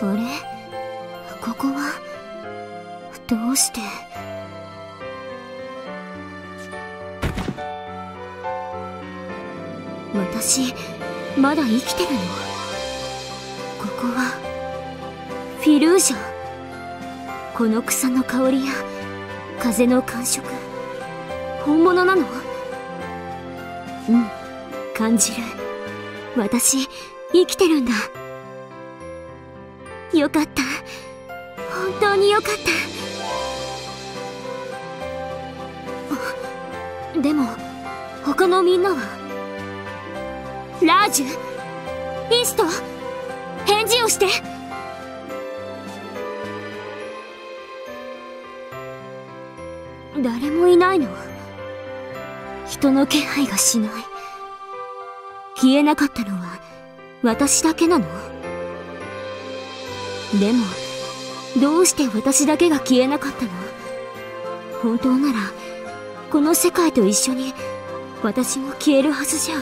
あれ、ここはどうして。私まだ生きてるの？ここはフィルージョ。この草の香りや風の感触、本物なの？うん、感じる。私生きてるんだ。よかった、本当によかった。でも他のみんなは？ラージュ、イスト、返事をして。誰もいないの？人の気配がしない。消えなかったのは私だけなの？でもどうして私だけが消えなかったの？本当ならこの世界と一緒に私も消えるはずじゃ。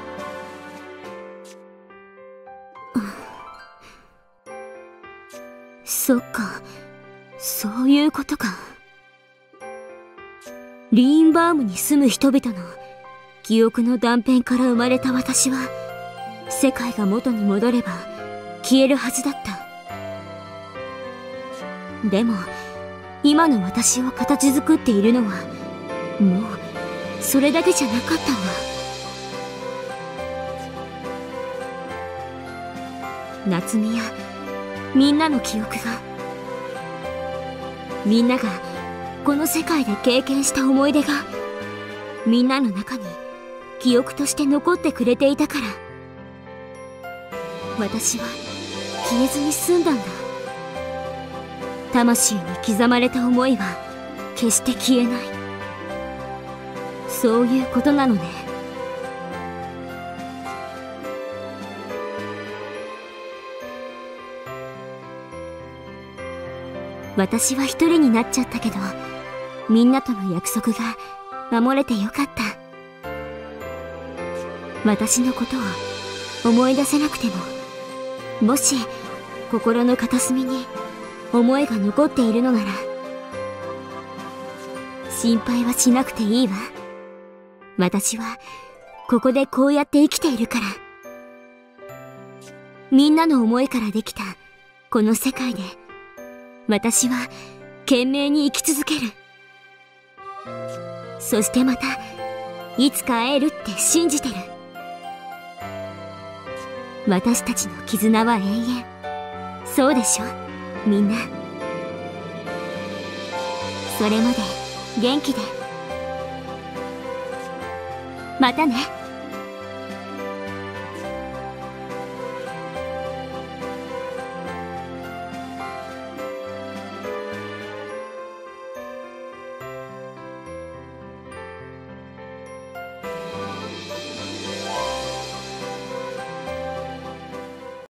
そっか、そういうことか。リーンバームに住む人々の記憶の断片から生まれた私は、世界が元に戻れば消えるはずだった。でも今の私を形作っているのはもうそれだけじゃなかったんだ。夏美やみんなの記憶が、みんながこの世界で経験した思い出がみんなの中に記憶として残ってくれていたから、私は消えずに済んだんだ。魂に刻まれた思いは決して消えない。そういうことなのね。私は一人になっちゃったけど、みんなとの約束が守れてよかった。私のことを思い出せなくても、もし心の片隅に思いが残っているのなら、心配はしなくていいわ。私はここでこうやって生きているから。みんなの思いからできたこの世界で、私は懸命に生き続ける。そしてまたいつか会えるって信じてる。私たちの絆は永遠。そうでしょ、みんな。それまで元気で。またね。